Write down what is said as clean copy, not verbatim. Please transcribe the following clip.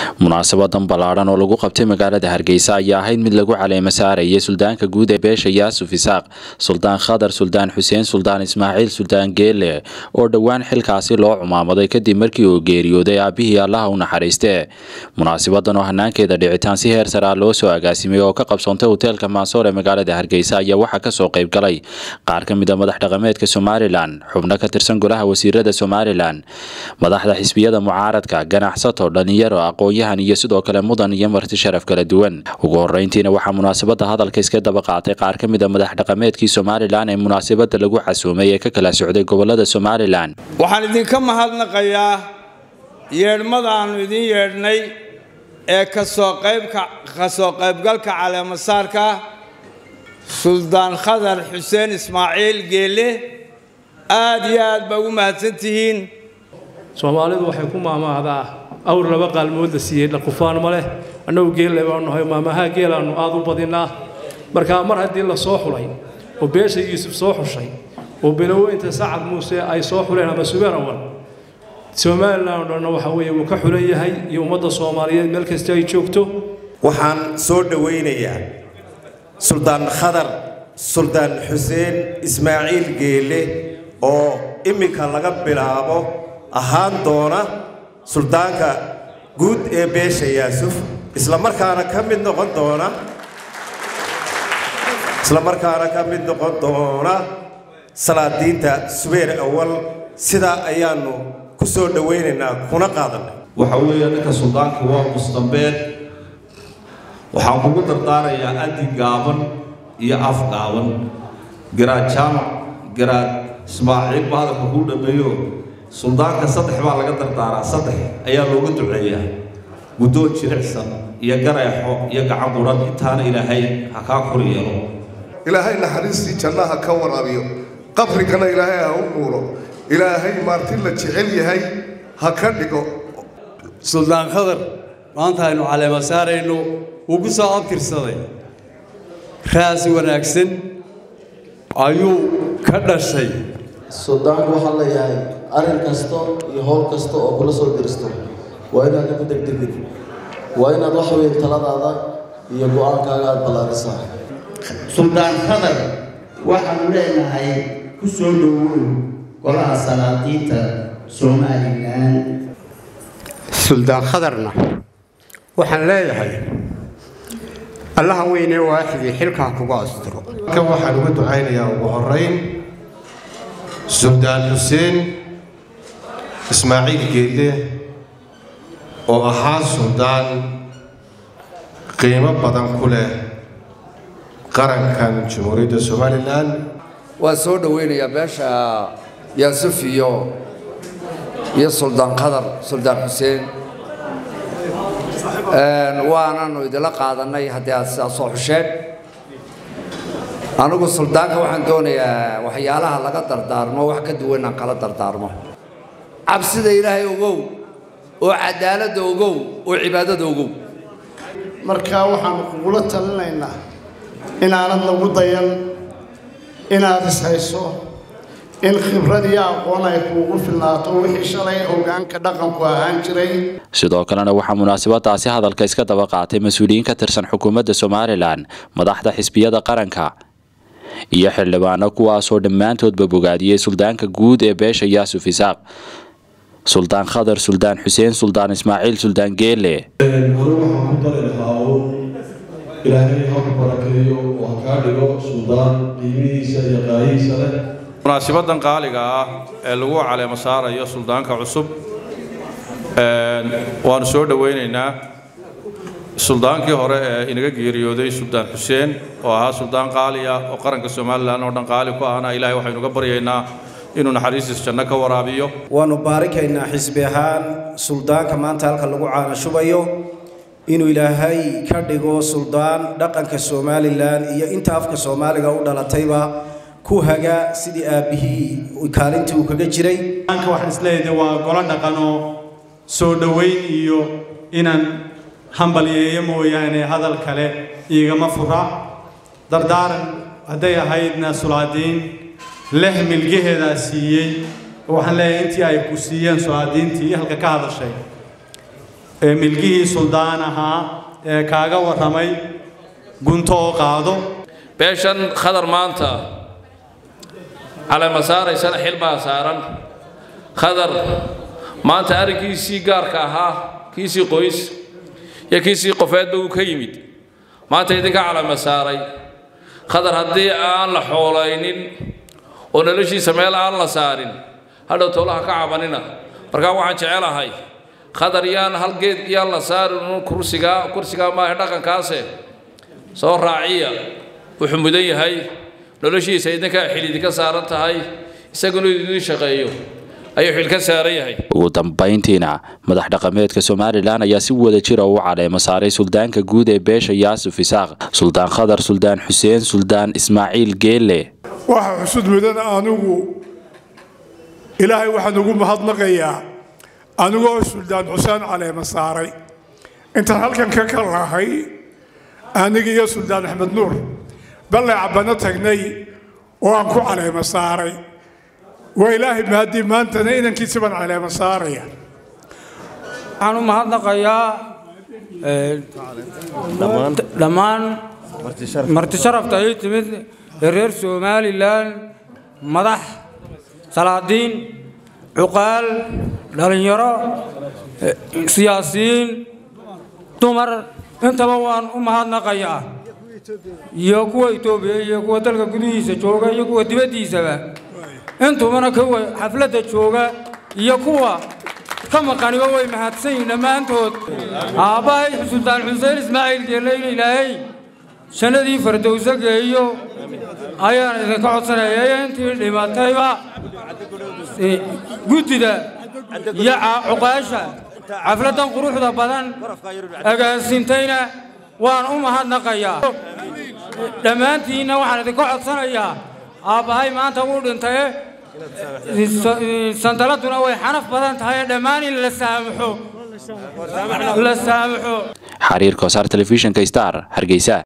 munaasabadan ballaaran oo lagu qabtay magaalada Hargeysa ayaa ahayd mid lagu caleema saarayay suldaanka guud ee beesha Yaasuf Isaaq, Suldaan Khadar, Suldaan Xuseen, Suldaan Ismaaciil, Suldaan Geele oo dhawaan xilkaasi loo cumaamaday kadib markii uu geeriyooday aabihii Allah u naxariistay. Munaasabadan oo hanaankeeda dhicitaan si heer sare loo soo agaasimay oo ka qabsoontay hoteelka Mansour ee magaalada Hargeysa ayaa waxa ka soo qayb galay qaar ka mid ah madax dhaqameedka Somaliland, xubno ka tirsan golaha wasiirada Somaliland, madaxda xisbiyada mucaaradka, ganacsato, dhalinyaro, aqoonyahan iyo sidoo kale mudan iyo marti sharaf kala duwan. Ugu horeyntiina waxaa munaasabada hadalka iska daba qaatay qaar ka mid ah madax dhaqameedkii Somaliland ee munaasabada lagu xasuumay ee ka kala socday gobolada Somaliland. waxaan idinka mahadnaqayaa yeedhmadaan idin yeedhnay ee ka soo qaybgalka caleema saarka Suldaan Khadar Xuseen Ismaaciil Geele. aad iyo aad baa ugu mahadsantihiin. Soomaalidu waxay ku maamahdaa awr laba qaalmood la siiyay dhaqufaan ma leh annagu geelle baan nahay maamaha geelaanu aad u badinaa marka mar haddii la soo xulay oo beesha Yuusuf soo xushay oo biloweynta Sacad Muuse ay soo xuleen ama Subeer Awal Somaliland waxa weeye uu ka xulan yahay iyo ummadda Soomaaliyeed meel kasta ay joogto. waxaan soo dhaweynayaa Suldaan Khadar, Suldaan Xuseen Ismaaciil Geele oo imika laga bilaabo ahaan doona suldaanka guud ee beesha Yaasuf, isla markaana ka mid noqon doona salaadiinta Subeer Awal. sida ayaanu ku soo dhaweynaynaa kuna qaadanay. waxa weeye ninka suldaanka waa mustambeed. waxaan kugu dardaarayaa adi gaaban iyo af gaaban. garaad jaamac, garaad Ismaaciil baa hadalka ku dhameeyo suldaanka saddex baa laga dardaaraa, saddex ayaa looga duceeyaa: guddoon jiricsan iyo gareexo iyo gacan quran. intaana ilaahay ha kaa kor yeelo. ilaahay naxariistii jannaha ka waraabiyo, qabrigana ilaahay ha u nuuro, ilaahay martin la jecel yahay ha ka dhigo. Suldaan Khadar maanta aynu caleema saarayno uu ku soo abtirsaday raasi wanaagsan ayuu ka dhashay. Suldaanku waxa la yahay arrin kasta iyo hawl kasta oo kula soo dirsto waa inaad ku degdegid, waa inaad wax weyn taladaada iyo go'aankaaga aad ballaarisaa. Suldaan Khadar waxaan leenahay ku soo dhawow golaha salaadiinta Somaliland. Suldaan Khadarna waxaan leeyahay Allah weynee waaxidii xilka kuga astiro. kan waxaan ugu ducaynayaa ugu horeyn Suldaan Xuseen Ismaaciil Geele oo ahaa suldaan qiimo badan ku leh qarankan Jamhuuriyadda Somaliland. waa soo dhaweynayaa beesha Yaasuf iyo Suldaan Khadar, Suldaan Xuseen. waanaanu idila qaadanay haddii aad sidaas soo xusheen. anigu suldaanka waxaan doonayaa waxyaalaha laga dardaarmo wax ka duwan aan kala dardaarmo. cabsida Ilaahay ogow, oo cadaaladda ogow, oo cibaadada ogow. markaa waxaan kugula talinaynaa inaanad lagu dayan, inaad is hayso, in khibrad iyo aqoon ay kuugu filnaato wixii shalay hoggaanka dhaqanku ahaan jiray. sidoo kalena waxaa munaasabadaasi hadalka iska daba qaatay mas'uuliyiin ka tirsan xukuumadda Somaliland, madaxda xisbiyada qaranka iyo xildhibaano kuwaasoo dhammaantoodba bogaadiyay suldaanka guud ee beesha Yaasuf Isaaq, Suldaan Khadar, Suldaan Xuseen, Suldaan Ismaaciil, Suldaan Geele. ilaahay ha ku barakeeyo oo ka dhigo suldaan qiimihiisa iyo qaayihiisa leh. munaasabadan qaaliga ah ee lagu caleema saarayo suldaanka cusub waanu soo dhaweynaynaa suldaankii hore ee inaga geeriyooday Suldaan Xuseen oo ahaa suldaan qaali ah oo qaranka Somaliland oo dhan qaali ku ahna. ilaahay waxaynu uga baryaynaa inuu naxariistiisa janno ka waraabiyo. waanu baarikaynaa xisbi ahaan suldaanka maanta halka lagu caana shubayo inuu ilaahay ka dhigo suldaan dhaqanka Somaliland iyo inta afka Soomaaliga u dhalatayba ku haga sidii aabihii kaalintii uu kaga jiray. anka waxaan isleeyahay waa golo dhaqan oo soo dhaweyn iyo inaan hambaliyeeyo mooyaane hadal kale igama fura. dardaaran hadday ahaydna sulaadiin leh milgaheeda siiyey waxaan leeyahay intii ay ku siiyeen sulaadiintii halka ka hadashay milkihii suldaan ahaa ee kaaga warramay gunto oo qaado beeshan khadar maanta caleema saaraysana xil baa saaran khadar maanta arrinkiisii gaarka ahaa kiisii qoys iyo kiisii qofeedba uu ka yimid maanta idinka caleema saaray khadar haddii aan la xoolaynin oo noloshiisa meel aan la saarin hadhow towlaha ka cabanina markaa waxaan jecelahay khadar yaan hal geed yaan la saarin kursigaa maaha dhaqankaase soo raaciya wuxuu mudan yahay noloshiisa idinka xil idinka saaran tahay isaguna idin shaqeeyo ayuu xil ka saaran yahay ugu dambeyntiina madax dhaqameedka Soomaaliland ayaa si wada jir ah u caleema saaray suldaanka guud ee beesha Yuusuf Isaaq Suldaan Khadar Suldaan Xuseen Suldaan Ismaaciil Geelle waxa xusud mudan anigu ilaahay waxaan ugu mahadnaqayaa anigoo Suldaan Xuseen caleema saaray intaan halkan ka kalahay aniga iyo Suldaan Axmed Nuur balle cabana tagnay oo aan ku caleema saaray وإلهي بهدي ما أنت نين كيسبان على مسارية. أنا ما هذا قيا لمان مرتشرف تهيت من الرئيس سومالي لان مدح صلاحدين عقال لالنيرة سياسيين تمر أنت بوان هذا قيا يكوى إثيوبيا يكوى تلقى قديسة جوجا يكوى دبديسة أنتم أنا كوي حفلة الشوقة يكوى كم قانوا وي مهاتسين لما أنتوا أباي سلطان حسين إسماعيل جليل إلهي سندي فردوسة جيو أيان إذا كعد سنة أنت لما تيبا قلت ده يا عقاشة حفلة قروح ده بدن أجا سنتين وأنا هاد نقيا لما أنت هنا واحد إذا كعد سنة يا أباي ما تقول أنت سنتلاتنا ويحنف بدن تهاي دماني لسامحو حرير كوسار تلفزيون كيستار هرقيسا